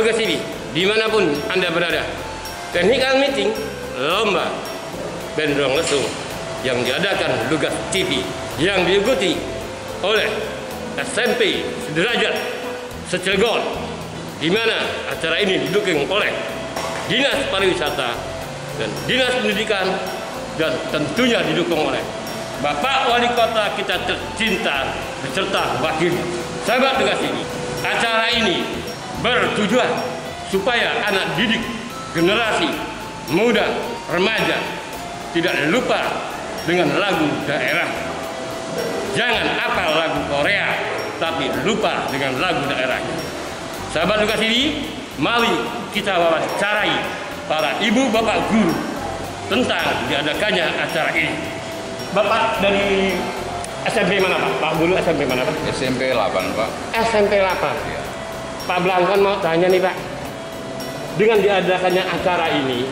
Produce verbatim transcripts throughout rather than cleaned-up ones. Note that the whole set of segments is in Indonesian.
Lugas T V, dimanapun Anda berada, technical meeting lomba bendrong lesung yang diadakan Lugas T V yang diikuti oleh S M P Sederajat Cilegon, di mana acara ini didukung oleh Dinas Pariwisata dan Dinas Pendidikan, dan tentunya didukung oleh Bapak Wali Kota kita tercinta beserta wakil. Sahabat Lugas T V, acara ini bertujuan supaya anak didik generasi muda, remaja tidak lupa dengan lagu daerah. Jangan apal lagu Korea, tapi lupa dengan lagu daerahnya. Sahabat Lugas T V, mari kita wawancarai para ibu bapak guru tentang diadakannya acara ini. Bapak dari S M P mana Pak? Pak Guru S M P mana Pak? S M P delapan Pak. S M P delapan. Ya. Pak Blangkon mau tanya nih Pak, dengan diadakannya acara ini,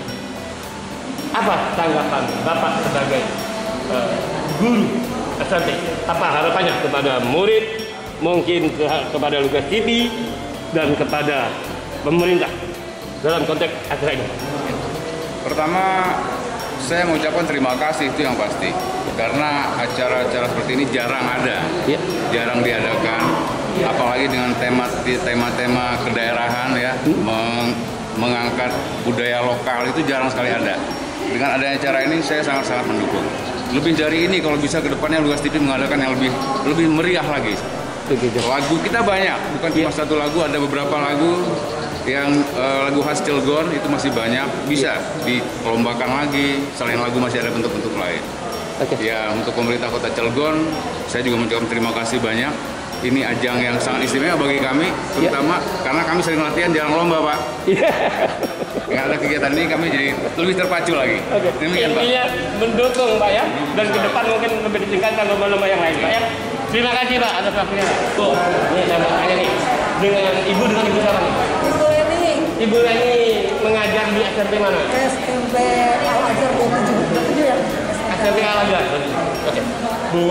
apa tanggapan Bapak sebagai uh, guru S M P? Apa harapannya kepada murid, mungkin ke, kepada Lugas T V, dan kepada pemerintah dalam konteks acara ini? Pertama, saya mengucapkan terima kasih, itu yang pasti, karena acara-acara seperti ini jarang ada, ya. jarang diadakan, ya. Apalagi dengan tema tema-tema kedaerahan ya, hmm. meng, mengangkat budaya lokal itu jarang sekali ada. Dengan adanya acara ini saya sangat-sangat mendukung. Lebih dari ini kalau bisa ke depannya Lugas T V mengadakan yang lebih lebih meriah lagi. Lagu kita banyak, bukan cuma ya. satu lagu, ada beberapa lagu yang uh, lagu khas Cilegon itu masih banyak, bisa dilombakan lagi. Selain lagu masih ada bentuk-bentuk lain. Okay. Ya, untuk pemerintah Kota Cilegon, saya juga mengucapkan terima kasih banyak. Ini ajang yang sangat istimewa bagi kami, terutama yeah. karena kami sering latihan jarang lomba, Pak. Yeah. Dengan ada kegiatan ini kami jadi lebih terpacu lagi. Okay. Demikian, Pak. Intinya mendukung, Pak ya, dan ke depan mungkin lebih ditingkatkan lomba-lomba yang lain, Pak ya. Terima kasih Pak atas waktunya. Tuh, ini saya mau tanya nih, dengan ibu dengan ibu siapa nih? Ibu Leni. Ibu Leni mengajar di S M P mana? S M P Al Azhar dua puluh tujuh, dua puluh tujuh ya? S M P Al Azhar. Oke. Bu,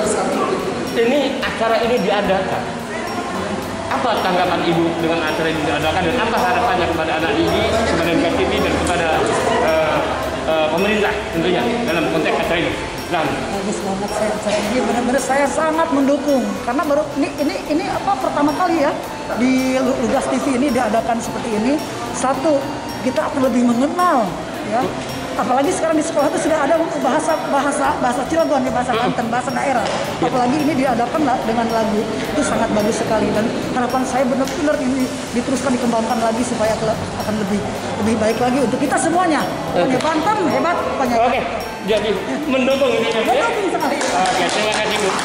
ini acara ini diadakan. Apa tanggapan ibu dengan acara ini diadakan dan apa harapannya kepada anak ini, kepada Lugas T V dan kepada uh, uh, pemerintah tentunya dalam konteks acara ini? Bagus banget, saya, saya ini benar-benar saya sangat mendukung karena baru ini ini ini apa pertama kali ya di Lugas T V ini diadakan seperti ini. Satu, kita akan lebih mengenal ya, apalagi sekarang di sekolah itu sudah ada bahasa bahasa bahasa Cilegon, bahasa Banten, bahasa daerah. Apalagi ini diadakan dengan lagu, itu sangat bagus sekali, dan harapan saya benar-benar ini diteruskan, dikembangkan lagi supaya akan lebih lebih baik lagi untuk kita semuanya. Pokoknya Banten hebat, pokoknya. Oke. Jadi mendukung ini ya? Mendukung sekali. Oke, terima kasih Bu.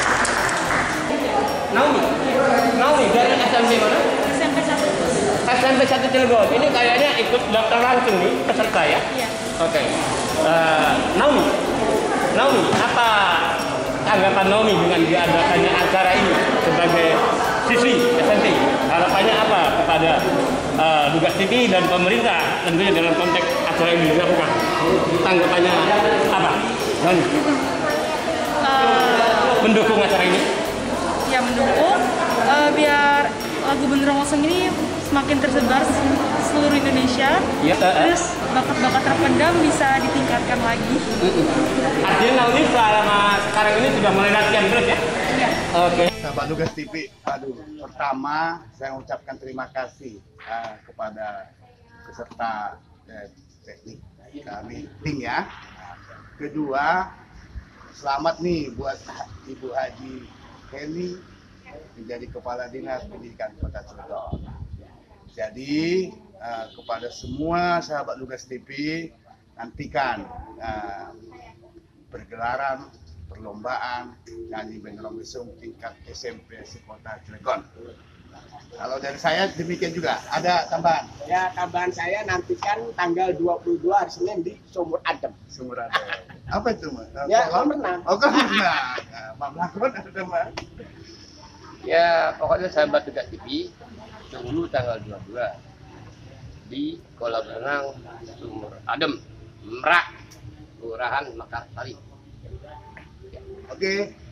Naomi, Naomi dari S M P mana? S M P satu. S M P satu Cilegon. Ini kayaknya ikut daftar langsung nih peserta ya? Iya. Oke. Uh, Naomi, Naomi, apa tanggapan Naomi dengan diadakannya acara ini sebagai siswi S M P? Harapannya apa kepada uh, Lugas T V dan pemerintah tentunya dalam konteks acara ini dilakukan? Tanggapannya apa? Naomi? Uh, mendukung acara ini? Ya mendukung, uh, biar lagu Bendrong Lesung ini semakin tersebar seluruh Indonesia. Ya, uh, uh. Terus bakat-bakat terpendam bisa ditingkatkan lagi. Uh-uh. Artinya Naomi selama sekarang ini sudah mulai latihan terus ya? Iya. Oke. Okay. Sahabat Lugas T V, aduh, pertama saya mengucapkan terima kasih uh, kepada peserta eh, teknik kami tim ya. Kedua, selamat nih buat Ibu Haji Heni menjadi Kepala Dinas Pendidikan Kota Cilegon. Jadi uh, kepada semua sahabat Lugas T V, nantikan uh, pergelaran perlombaan nyanyi bendrong lesung tingkat S M P sekota Cilegon. Kalau dari saya demikian juga. Ada tambahan? Ya, tambahan saya nantikan tanggal dua puluh dua hari Senin di Sumur Adem. Sumur Adem. Apa itu, Mas? Ya, kolam renang. Oh, kolam renang. Nah, Pak Blangkon ada, Mas? Ya, pokoknya sahabat Lugas T V tunggu tanggal dua puluh dua di kolam renang Sumur Adem, Merak, Kelurahan Mekarsari. Oke.